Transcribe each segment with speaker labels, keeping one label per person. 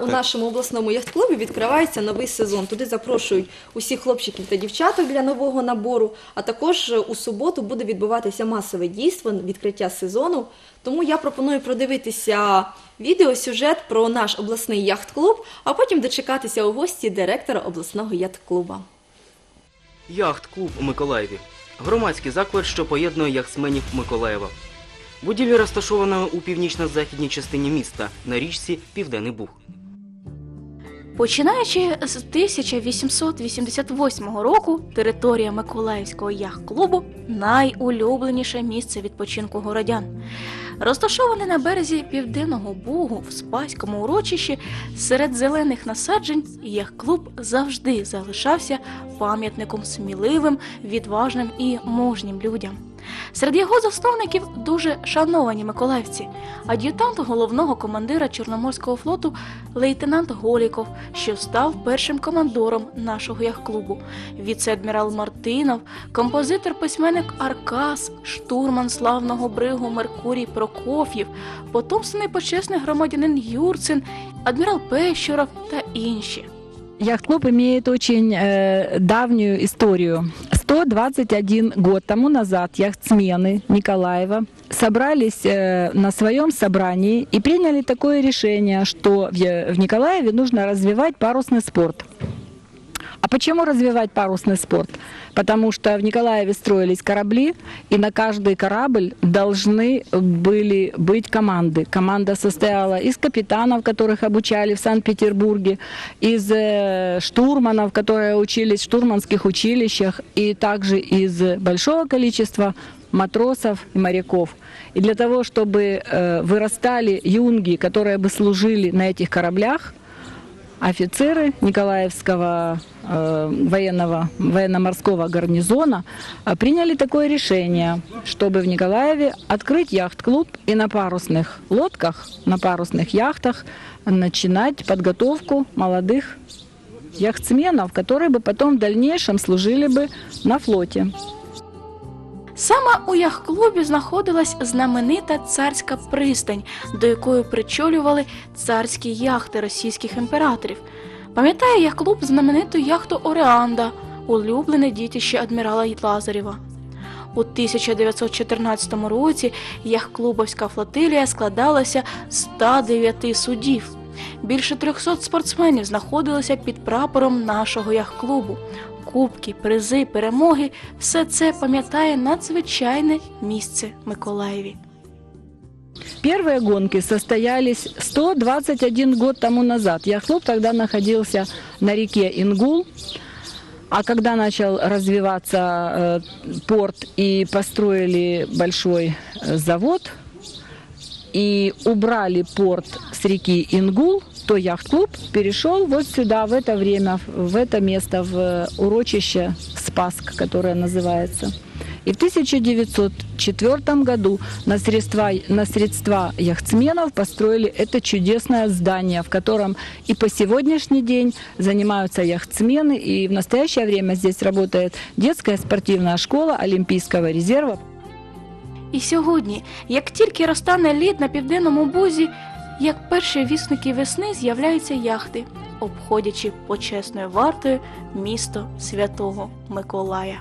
Speaker 1: у нашому обласному яхт-клубі відкривається новий сезон. Туди запрошують усіх хлопчиків та дівчаток для нового набору, а також у суботу буде відбуватися масове дійство, відкриття сезону. Тому я пропоную продивитися відеосюжет про наш обласний яхт-клуб, а потім дочекатися у гості директора обласного яхт-клуба.
Speaker 2: Яхт-клуб у Миколаєві. Громадський заклад, що поєднує яхтсменів Миколаєва. Будівля розташована у північно-західній частині міста, на річці Південний Буг.
Speaker 3: Починаючи з 1888 року, територія Миколаївського яхт-клубу – найулюбленіше місце відпочинку городян. Розташований на березі Південного Бугу в Спаському урочищі, серед зелених насаджень, яхт-клуб завжди залишався пам'ятником сміливим, відважним і мужнім людям. Серед його засновників дуже шановані миколаївці, ад'ютант головного командира Чорноморського флоту лейтенант Голіков, що став першим командором нашого яхт-клубу, віце-адмірал Мартинов, композитор-письменник Аркас, штурман славного бригу Меркурій Прокоф'єв, потомственний почесний громадянин Юрцин, адмірал Пещеров та інші.
Speaker 4: Яхт-клуб имеет очень давнюю историю. 121 год тому назад яхтсмены Николаева собрались на своем собрании и приняли такое решение, что в Николаеве нужно развивать парусный спорт. А почему развивать парусный спорт? Потому что в Николаеве строились корабли, и на каждый корабль должны были быть команды. Команда состояла из капитанов, которых обучали в Санкт-Петербурге, из штурманов, которые учились в штурманских училищах, и также из большого количества матросов и моряков. И для того, чтобы вырастали юнги, которые бы служили на этих кораблях, офицеры Николаевского военно-морского гарнизона приняли такое решение, чтобы в Николаеве открыть яхт-клуб и на парусных лодках, на парусных яхтах начинать подготовку молодых яхтсменов, которые бы потом в дальнейшем служили бы на флоте.
Speaker 3: Саме у яхт-клубі знаходилась знаменита царська пристань, до якої причолювали царські яхти російських імператорів. Пам'ятає яхт-клуб знамениту яхту «Ореанда», улюблене дітище адмірала Лазарєва. У 1914 році яхт-клубовська флотилія складалася з 109 судів. Більше 300 спортсменів знаходилися під прапором нашого яхт-клубу. Кубки, призи, перемоги – все це пам'ятає надзвичайне місце Миколаєві.
Speaker 4: Первые гонки состоялись 121 год тому назад. Яхт-клуб тогда находился на реке Ингул. А когда начал развиваться порт и построили большой завод, и убрали порт с реки Ингул, то яхт-клуб перешел вот сюда, в это время, в это место, в урочище Спасск, которое называется. И в 1904 году на средства яхтсменов построили это чудесное здание, в котором и по сегодняшний день занимаются яхтсмены, и в настоящее время здесь работает детская спортивная школа Олимпийского резерва.
Speaker 3: І сьогодні, як тільки розтане лід на Південному Бузі, як перші вісники весни з'являються яхти, обходячи почесною вартою місто Святого Миколая.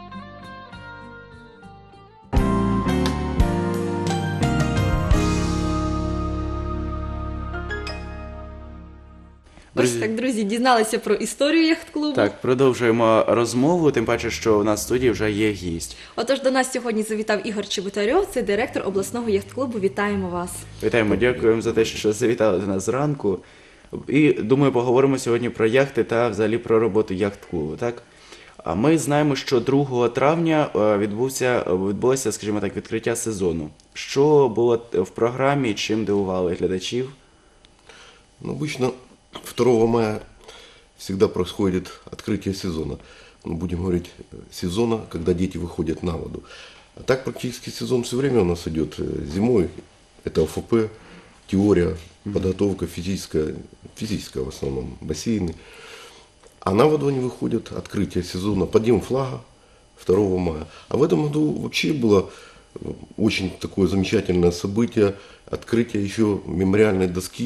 Speaker 1: Ось так, друзі, дізналися про історію яхт-клубу.
Speaker 5: Так, продовжуємо розмову, тим паче, що у нас в студії вже є гість.
Speaker 1: Отож, до нас сьогодні завітав Ігор Чеботарьов, це директор обласного яхт-клубу. Вітаємо вас.
Speaker 5: Вітаємо, дякуємо за те, що завітали до нас зранку. І, думаю, поговоримо сьогодні про яхти та взагалі про роботу яхт-клубу, так? А ми знаємо, що 2 травня відбулося, скажімо так, відкриття сезону. Що було в програмі, чим дивували глядачів?
Speaker 6: Ну, обычно 2 мая всегда происходит открытие сезона. Будем говорить, сезона, когда дети выходят на воду. А так практически сезон все время у нас идет. Зимой это ОФП, теория, подготовка физическая в основном, бассейны. А на воду они выходят, открытие сезона, подъем флага 2 мая. А в этом году вообще было очень такое замечательное событие, открытие еще мемориальной доски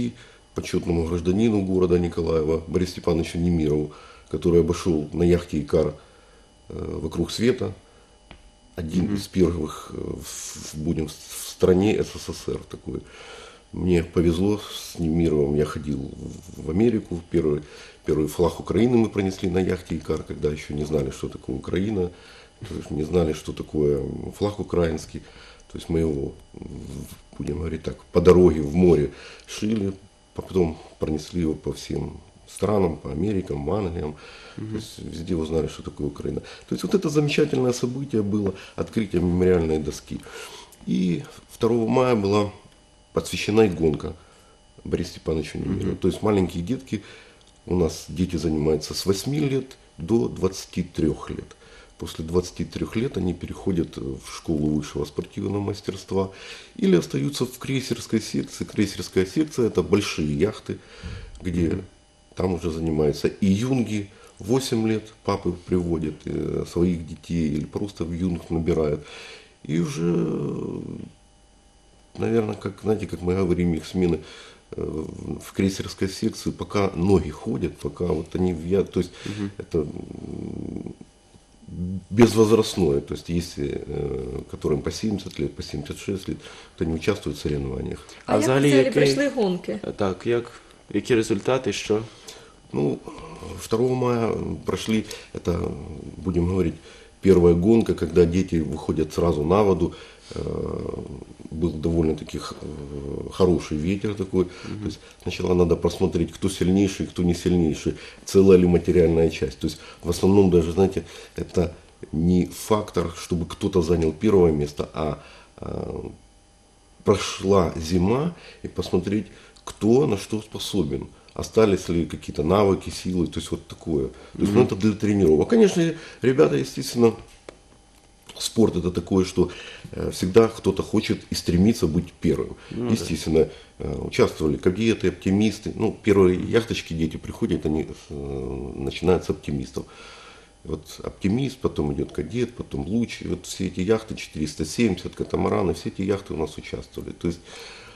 Speaker 6: почетному гражданину города Николаева Борису Степановичу Немирову, который обошел на яхте «Икар» вокруг света. Один из первых в стране СССР такой. Мне повезло с Немировым, я ходил в Америку, первый флаг Украины мы пронесли на яхте «Икар», когда еще не знали, что такое Украина, то есть не знали, что такое флаг украинский. То есть мы его, будем говорить так, по дороге в море шили, потом пронесли его по всем странам, по Америкам, в Англиям. То есть везде узнали, что такое Украина. То есть вот это замечательное событие было, открытие мемориальной доски. И 2 мая была посвящена и гонка Борису Степановичу Немирову. То есть маленькие детки, у нас дети занимаются с 8 лет до 23 лет. После 23 лет они переходят в школу высшего спортивного мастерства или остаются в крейсерской секции. Крейсерская секция – это большие яхты, где там уже занимаются и юнги, 8 лет папы приводят своих детей или просто в юнг набирают. И уже, наверное, как мы говорим, их смены в крейсерской секции, пока ноги ходят, пока вот они то есть это безвозрастное, то есть если, которым по 70 лет, по 76 лет, то они участвуют в соревнованиях.
Speaker 1: А як взагалі пройшли гонки?
Speaker 5: Так, які результати, що?
Speaker 6: Ну, 2 мая прошли, это, будем говорить, первая гонка, когда дети выходят сразу на воду. Был довольно-таки хороший ветер такой. То есть сначала надо посмотреть, кто сильнейший, кто не сильнейший, целая ли материальная часть. То есть в основном даже, знаете, это не фактор, чтобы кто-то занял первое место, а прошла зима и посмотреть, кто на что способен. Остались ли какие-то навыки, силы, то есть вот такое. То есть, это для тренировок. Конечно, ребята, естественно, спорт это такое, что всегда кто-то хочет и стремится быть первым. Естественно, участвовали кадеты, оптимисты. Ну, первые яхточки дети приходят, они начинают с оптимистов. Вот оптимист, потом идет кадет, потом луч. И вот все эти яхты, 470, катамараны, все эти яхты у нас участвовали. То есть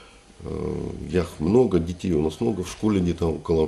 Speaker 6: яхт много, детей у нас много, в школе где-то около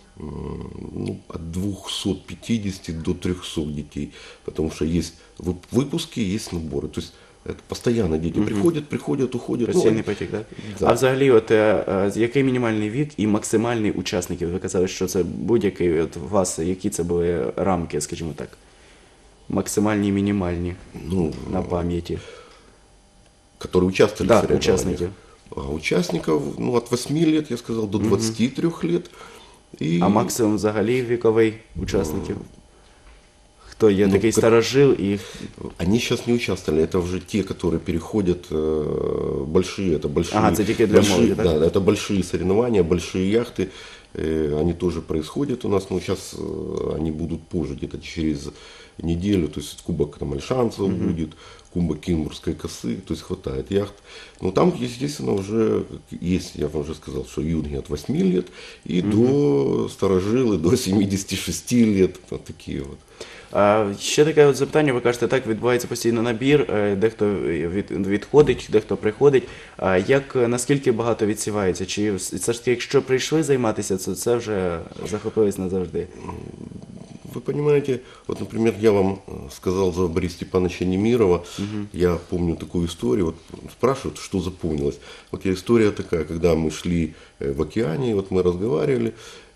Speaker 6: от 250 до 300 детей, потому что есть выпуски, есть наборы. То есть это постоянно дети приходят, уходять.
Speaker 5: Постійний потік, так? Да. А взагалі, який мінімальний вік і максимальний учасників? Ви казали, що це будь-який, у вас, які це були рамки, скажімо так? Максимальні і мінімальні на пам'яті.
Speaker 6: Которые участвовали в соревнованиях?
Speaker 5: Участники.
Speaker 6: Участников от 8 лет, я сказал, до 23 лет.
Speaker 5: І... А максимум взагалі віковий учасників? Хто є такий старожил? И...
Speaker 6: Они сейчас не участвовали, это уже те, которые переходят большие, это большие...
Speaker 5: Ага, это только для молоди, так?
Speaker 6: Да, это большие соревнования, большие яхты, они тоже происходят у нас, но сейчас они будут позже, где-то через неделю, то есть Кубок там Альшанцев будет, Кубок Кинбургской косы, то есть хватает яхт. Но там, естественно, уже есть, я вам уже сказал, что юнги от 8 лет и до старожилы, до 76 лет, вот такие вот.
Speaker 5: Ще таке запитання, ви кажете, так, відбувається постійно набір, дехто відходить, дехто приходить. Наскільки багато відсівається? Чи все ж таки, якщо прийшли займатися, то це вже захопились назавжди?
Speaker 6: Вы понимаете, вот, например, я вам сказал за Бориса Степановича Немирова, я помню такую историю, вот спрашивают, что запомнилось. Вот история такая, когда мы шли в океане, вот мы разговаривали,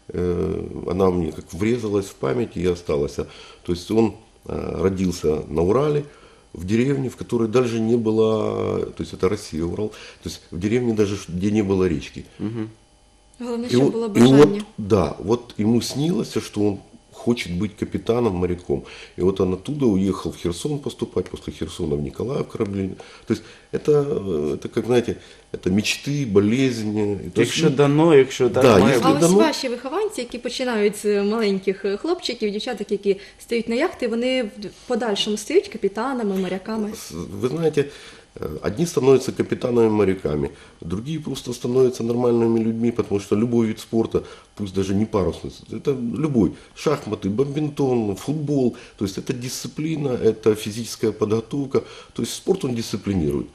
Speaker 6: она мне как врезалась в память и осталась. То есть он родился на Урале, в деревне, в которой даже не было, то есть это Россия, Урал, то есть в деревне даже, где не было речки.
Speaker 1: Головне, щоб було бажання.
Speaker 6: Вот ему снилось, что он хочет быть капитаном, моряком. И вот он оттуда уехал в Херсон поступать, после Херсона в Николаев корабле. То есть это как, знаете, это мечты, болезни.
Speaker 5: Якщо дано, якщо так
Speaker 6: да,
Speaker 5: має бути.
Speaker 1: А ось ваші вихованці, які починають з маленьких хлопчиків, дівчаток, які стають на яхти, вони в подальшому стають капітанами, моряками?
Speaker 6: Вы знаете, одни становятся капитанами, моряками, другие просто становятся нормальными людьми, потому что любой вид спорта, пусть даже не парусный, это любой, шахматы, бадминтон, футбол, то есть это дисциплина, это физическая подготовка, то есть спорт он дисциплинирует.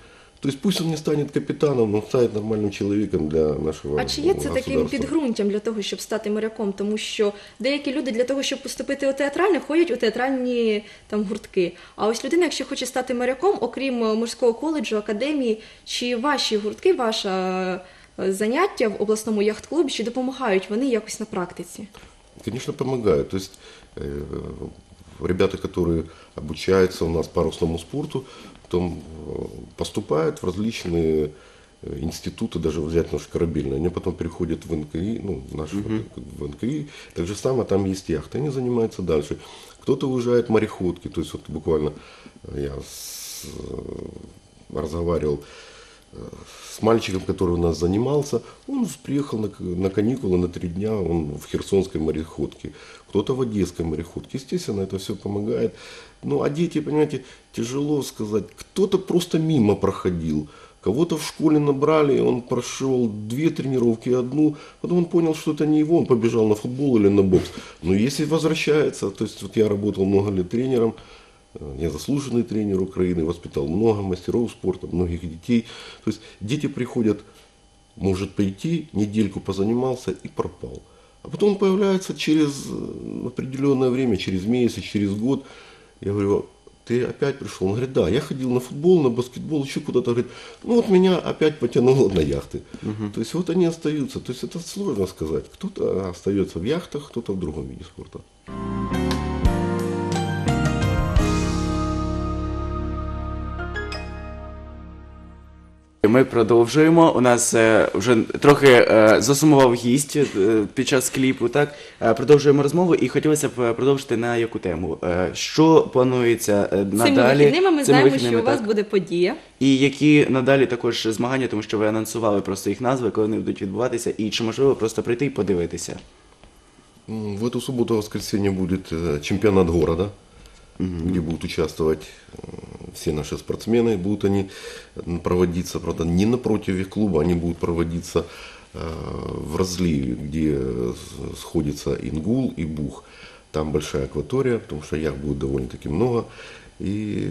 Speaker 6: То есть пусть он не станет капитаном, но станет нормальным человеком для нашего
Speaker 1: А чи є це таким
Speaker 6: государства.
Speaker 1: підґрунтям для того, щоб стати моряком? Тому що деякі люди для того, щоб поступити у театральне, ходять у театральні там гуртки. А ось людина, якщо хоче стати моряком, окрім морського коледжу, академії, чи ваші гуртки, ваше заняття в обласному яхт-клубі, чи допомагають вони якось на практиці?
Speaker 6: Конечно, помогают. То есть ребята, которые обучаются у нас парусному спорту, потом поступают в различные институты, даже взять наш корабельный, они потом переходят в НКИ, ну, в НКИ, так же самое, там есть яхты, они занимаются дальше. Кто-то уезжает в мореходки, то есть вот буквально я разговаривал с мальчиком, который у нас занимался, он приехал на каникулы на 3 дня, он в Херсонской мореходке, кто-то в Одесской мореходке. Естественно, это все помогает. Ну, а дети, понимаете, тяжело сказать. Кто-то просто мимо проходил, кого-то в школе набрали, он прошел 2 тренировки, 1, потом он понял, что это не его, он побежал на футбол или на бокс. Но если возвращается, то есть вот я работал много лет тренером, я заслуженный тренер Украины, воспитал много мастеров спорта, многих детей. То есть дети приходят, может пойти, недельку позанимался и пропал. А потом он появляется через определенное время, через месяц, через год. Я говорю, ты опять пришел? Он говорит, да, я ходил на футбол, на баскетбол, еще куда-то. Говорит, ну вот меня опять потянуло на яхты. То есть вот они остаются. То есть это сложно сказать. Кто-то остается в яхтах, кто-то в другом виде спорта.
Speaker 5: Ми продовжуємо. У нас вже трохи засумував гість під час кліпу, так? Продовжуємо розмову і хотілося б продовжити на яку тему. Що планується надалі?
Speaker 1: Цими вихідними ми знаємо,
Speaker 5: вихідними,
Speaker 1: що у вас
Speaker 5: так?
Speaker 1: буде подія.
Speaker 5: І які надалі також змагання, тому що ви анонсували просто їх назви, коли вони будуть відбуватися, і чи можливо просто прийти і подивитися?
Speaker 6: В эту субботу-воскресенье будет чемпионат города, где будут участвовать все наши спортсмены. Будут они проводиться, правда, не напротив их клуба, они будут проводиться в разливе, где сходится Ингул и Буг. Там большая акватория, потому что яхт будет довольно-таки много. И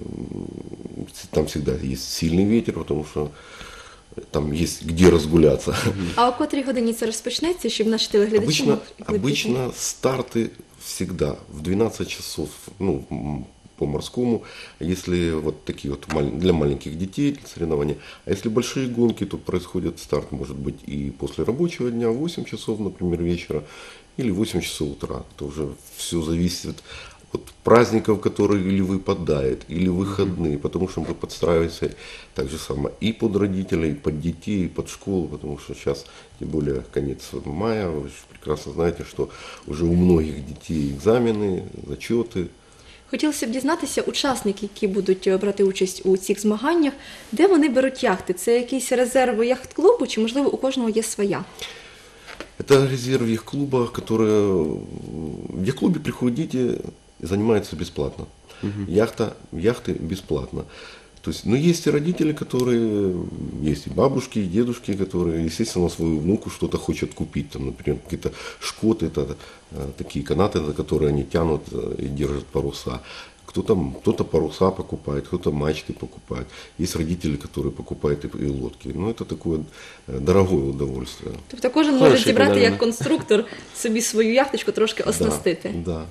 Speaker 6: там всегда есть сильный ветер, потому что там есть где разгуляться.
Speaker 1: А о котрій годині це розпочнеться, щоб наші телеглядачі могли піти?
Speaker 6: Обычно старты всегда в 12 часов, ну, по морскому, если вот такие вот для маленьких детей соревнования. А если большие гонки, то происходит старт, может быть, и после рабочего дня, 8 часов, например, вечера, или 8 часов утра. Это уже все зависит от праздников, которые или выпадают, или выходные, потому что мы подстраиваемся так же самое и под родителей, и под детей, и под школу, потому что сейчас, тем более конец мая, вы же прекрасно знаете, что уже у многих детей экзамены, зачеты.
Speaker 1: Хотілося б дізнатися, учасники, які будуть брати участь у цих змаганнях, де вони беруть яхти? Це якісь резерви яхт-клубу, чи, можливо, у кожного є своя?
Speaker 6: Это резерв яхт-клуба, в яхт-клубе приходят дети и занимаются бесплатно. Яхты бесплатно. То есть, но есть и родители, которые, есть и бабушки, и дедушки, которые, естественно, свою внуку что-то хочет купить. Там, например, какие-то шкоты, это такие канаты, на которые они тянут и держат паруса. Кто-то паруса покупает, кто-то мачты покупает. Есть родители, которые покупают и лодки. Но это такое дорогое удовольствие.
Speaker 1: Тобто кожен може
Speaker 5: Хороший
Speaker 1: зібрати
Speaker 5: подарунок.
Speaker 1: як конструктор собі свою яхточку, трошки оснастити.
Speaker 6: Да.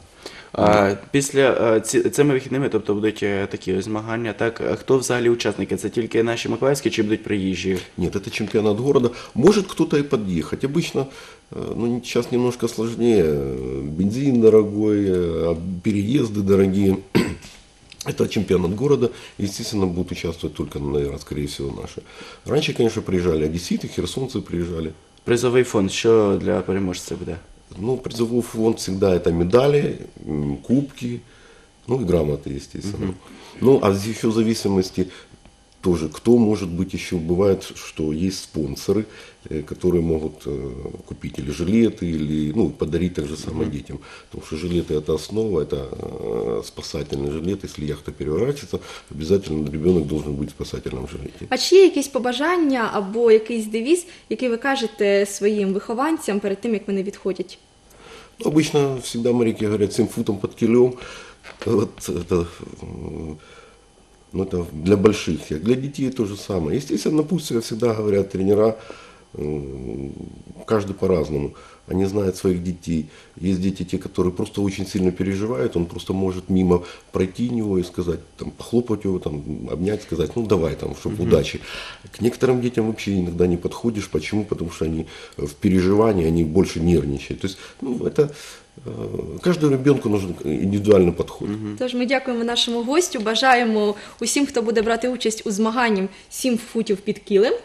Speaker 5: Після цими вихідними, тобто будуть такі ось змагання, так? Хто взагалі учасники? Це тільки наші миколаївські чи будуть приїжджі?
Speaker 6: Нет, это чемпионат города. Может кто-то и подъехать. Обычно, ну, сейчас немножко сложнее. Бензин дорогой, переезды дорогие. Это чемпионат города. Естественно, будут участвовать только, наверное, скорее всего, наши. Раньше, конечно, приезжали одесситы, херсонцы приезжали.
Speaker 5: Призовий фонд, що для переможця буде?
Speaker 6: Ну, призовой фонд всегда это медали, кубки, ну и грамоты, естественно. Ну, а еще в зависимости тоже, кто может быть еще, бывает, что есть спонсоры, которые могут купить или жилеты, или, ну, подарить так же самое детям. Потому что жилеты это основа, это спасательный жилет. Если яхта переворачивается, обязательно ребенок должен быть в спасательном жилете.
Speaker 1: А чи є якісь побажання або якийсь девіз, який ви кажете своїм вихованцям перед тим, як вони відходять?
Speaker 6: Ну, обычно всегда моряки говорят 7 футом под килем. Вот это Но это для больших, для детей то же самое. Естественно, напутствие всегда говорят тренера, каждый по-разному. Они знают своих детей. Есть дети, те, которые просто очень сильно переживают, он просто может мимо пройти него и сказать, там, похлопать его, там, обнять, сказать, ну давай, там, чтобы удачи. К некоторым детям вообще иногда не подходишь. Почему? Потому что они в переживании, они больше нервничают. То есть, ну, это каждому ребенку нужен індивідуальний підход.
Speaker 1: Тож ми дякуємо нашому гостю, бажаємо усім, хто буде брати участь у змаганні 7 футів під килим.